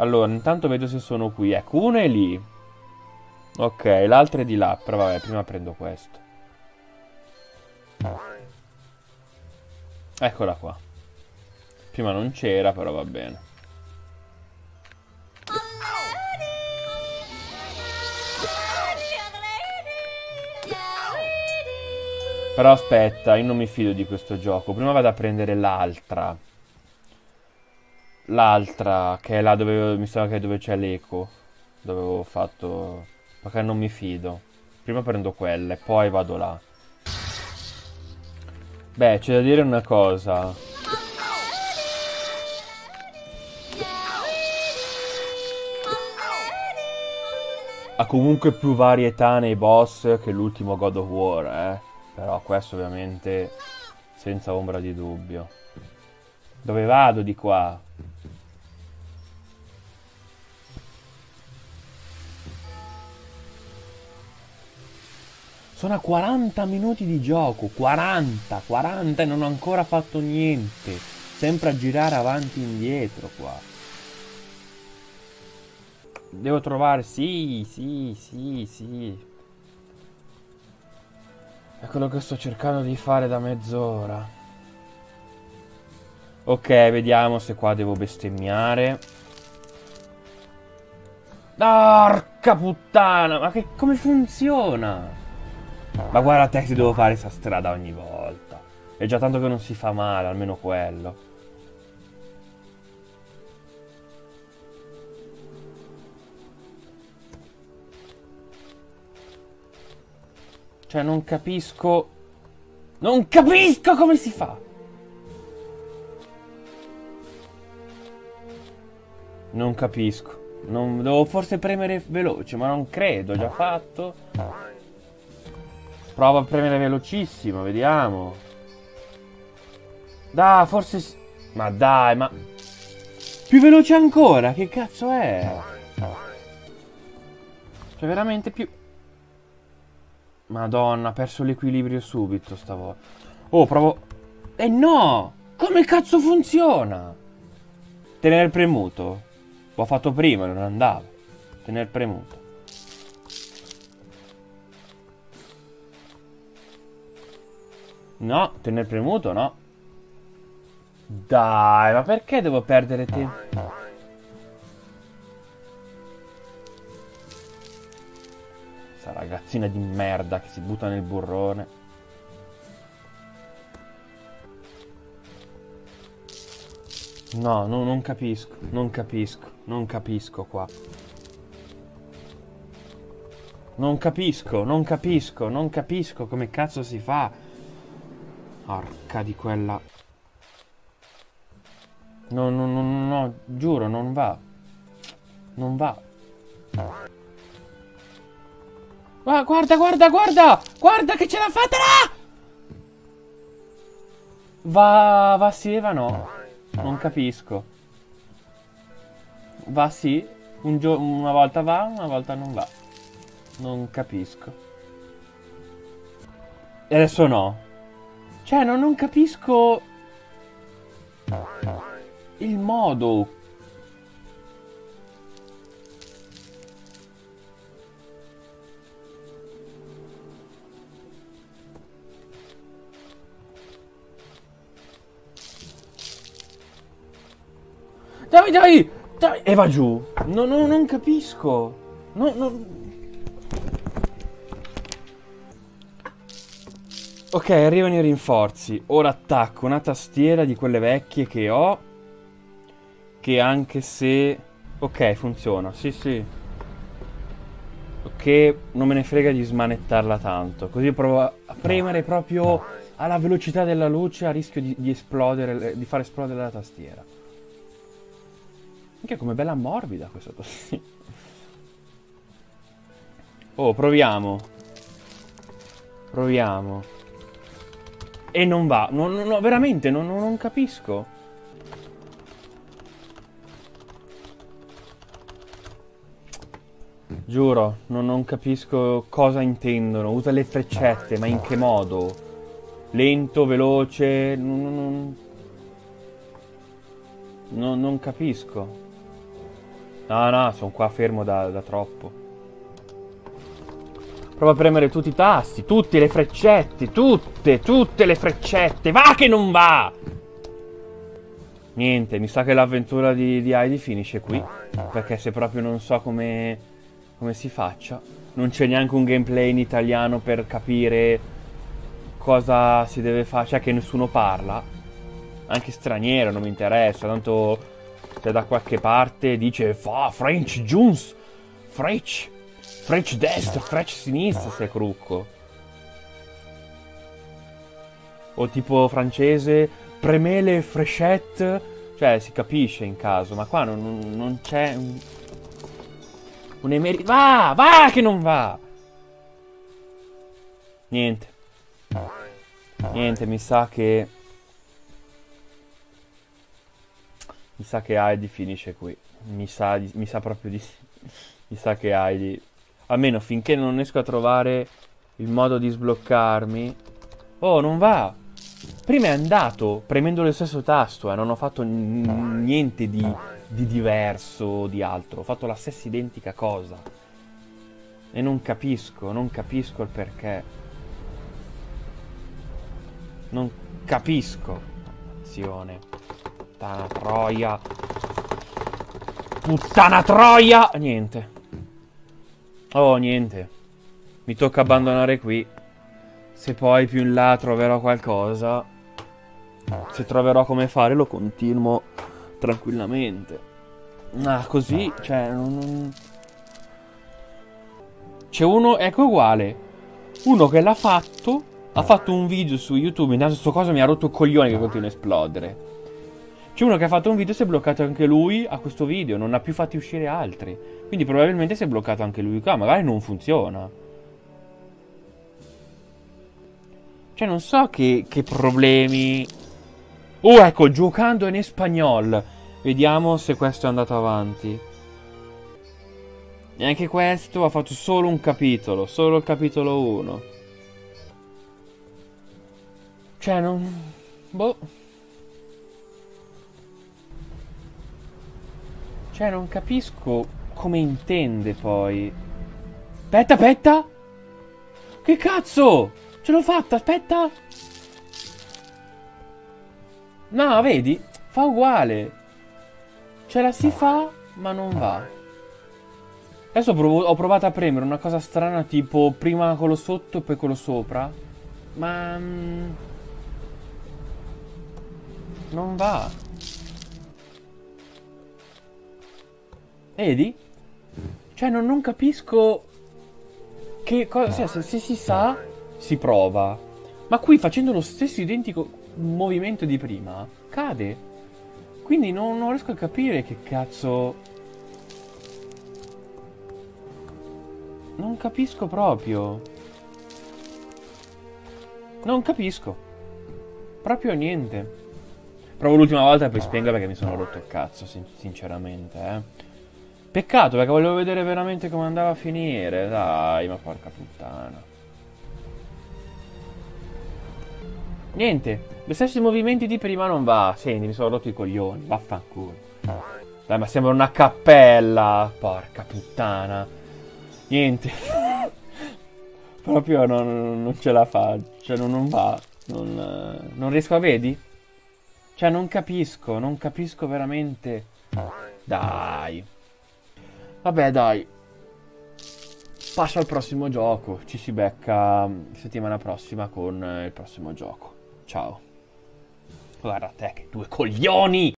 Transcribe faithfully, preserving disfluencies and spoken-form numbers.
Allora, intanto vedo se sono qui. Ecco, uno è lì. Ok, l'altro è di là. Però vabbè, prima prendo questo. Eccola qua. Prima non c'era, però va bene. Però aspetta, io non mi fido di questo gioco. Prima vado a prendere l'altra. L'altra, che è là dove mi sa che è dove c'è l'eco. Dove avevo fatto... Perché non mi fido. Prima prendo quella e poi vado là. Beh, c'è da dire una cosa. Ha comunque più varietà nei boss che l'ultimo God of War, eh. Però questo ovviamente senza ombra di dubbio. Dove vado di qua? Sono a quaranta minuti di gioco, quaranta, quaranta e non ho ancora fatto niente. Sempre a girare avanti e indietro qua. Devo trovare, sì, sì, sì, sì. È quello che sto cercando di fare da mezz'ora. Ok, vediamo se qua devo bestemmiare. Porca puttana, ma che come funziona? Ma guarda te che devo fare sta strada ogni volta. È già tanto che non si fa male, almeno quello. Cioè non capisco. Non capisco come si fa. Non capisco. Non, devo forse premere veloce, ma non credo, ho già fatto. Prova a premere velocissimo, vediamo. Dai, forse... Ma dai, ma... Più veloce ancora, che cazzo è? Cioè veramente più... Madonna, ha perso l'equilibrio subito stavolta. Oh, provo... Eh no! Come cazzo funziona? Tenere premuto. L'ho fatto prima, non andava. Tenere premuto. No, tenere premuto no. Dai, ma perché devo perdere tempo? Sta ragazzina di merda che si butta nel burrone. No, no, non capisco, non capisco, non capisco qua. Non capisco, non capisco, non capisco come cazzo si fa. Porca di quella. No, no, no, no, no, giuro, non va. Non va. Ah, guarda, guarda, guarda! Guarda che ce l'ha fatta là! Va, va sì e va no. Non capisco. Va sì, un gio- una volta va, una volta non va. Non capisco. E adesso no. Cioè, non, non capisco il modo. Dai, dai, dai. E va giù. No, no, non capisco. No, no. Ok, arrivano i rinforzi. Ora attacco una tastiera di quelle vecchie che ho. Che anche se... Ok, funziona. Sì, sì. Ok, non me ne frega di smanettarla tanto. Così provo a premere proprio alla velocità della luce a rischio di, di esplodere, di far esplodere la tastiera. Anche come bella morbida questa tastiera. Oh, proviamo. Proviamo. E non va. No, no, no, veramente, non, non, non capisco. Giuro, non, non capisco cosa intendono. Usa le freccette, ma in che modo? Lento, veloce... Non, non, non, non capisco. No, no, sono qua fermo da, da troppo. Prova a premere tutti i tasti, tutte le freccette, tutte, tutte le freccette. Va che non va! Niente, mi sa che l'avventura di, di Heidi finisce qui. Perché se proprio non so come, come si faccia. Non c'è neanche un gameplay in italiano per capire cosa si deve fare. Cioè che nessuno parla. Anche straniero, non mi interessa. Tanto se da qualche parte dice fa French Junes, French, French destra, French sinistra, se è crucco. O tipo francese, premele frechette. Cioè si capisce in caso. Ma qua non, non c'è un, un emeri... Va, va che non va. Niente. Niente, mi sa che... Mi sa che Heidi finisce qui. Mi sa, di... mi sa proprio di sì. Mi sa che Heidi... Almeno finché non riesco a trovare il modo di sbloccarmi... Oh, non va! Prima è andato premendo lo stesso tasto, eh. Non ho fatto n- niente di, di diverso, di altro. Ho fatto la stessa identica cosa. E non capisco, non capisco il perché. Non capisco. Azione. Puttana troia. Puttana troia! Niente. Oh, niente. Mi tocca abbandonare qui. Se poi più in là troverò qualcosa, se troverò come fare, lo continuo tranquillamente. Ah, così, cioè, non... C'è uno, ecco uguale. Uno che l'ha fatto, ha fatto un video su YouTube, intanto sto coso mi ha rotto il coglione che continua a esplodere. C'è uno che ha fatto un video e si è bloccato anche lui a questo video, non ha più fatti uscire altri. Quindi probabilmente si è bloccato anche lui qua, magari non funziona. Cioè non so che, che problemi... Oh, ecco, giocando in spagnol. Vediamo se questo è andato avanti. E anche questo ha fatto solo un capitolo, solo il capitolo uno. Cioè non... Boh. Cioè non capisco come intende poi. Aspetta, aspetta! Che cazzo? Ce l'ho fatta, aspetta! No, vedi? Fa uguale. Ce la si fa, ma non va. Adesso provo ho provato a premere una cosa strana, tipo prima quello sotto e poi quello sopra. Ma... Mm, non va. Vedi? Cioè, non, non capisco... Che cosa... Cioè, se, se si sa... si prova. Ma qui facendo lo stesso identico movimento di prima cade. Quindi non, non riesco a capire che cazzo. Non capisco proprio. Non capisco proprio niente. Provo l'ultima volta e poi spengo perché mi sono rotto il cazzo, sin sinceramente, eh. Peccato perché volevo vedere veramente come andava a finire. Dai, ma porca puttana. Niente, gli stessi movimenti di prima non va. Senti, mi sono rotto i coglioni, vaffanculo. Dai, ma sembra una cappella. Porca puttana. Niente. Proprio non, non ce la fa. Cioè non, non va. Non, non riesco a vedi? Cioè non capisco, non capisco veramente. Dai. Vabbè, dai. Passo al prossimo gioco. Ci si becca settimana prossima con il prossimo gioco. Ciao. Guarda te che due coglioni!